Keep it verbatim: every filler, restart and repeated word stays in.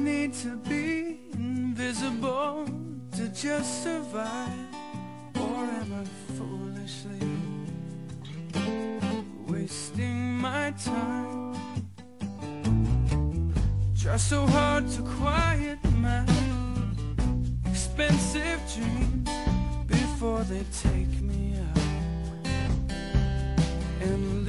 need to be invisible to just survive? Or am I foolishly wasting my time? Try so hard to quiet my expensive dreams before they take me out and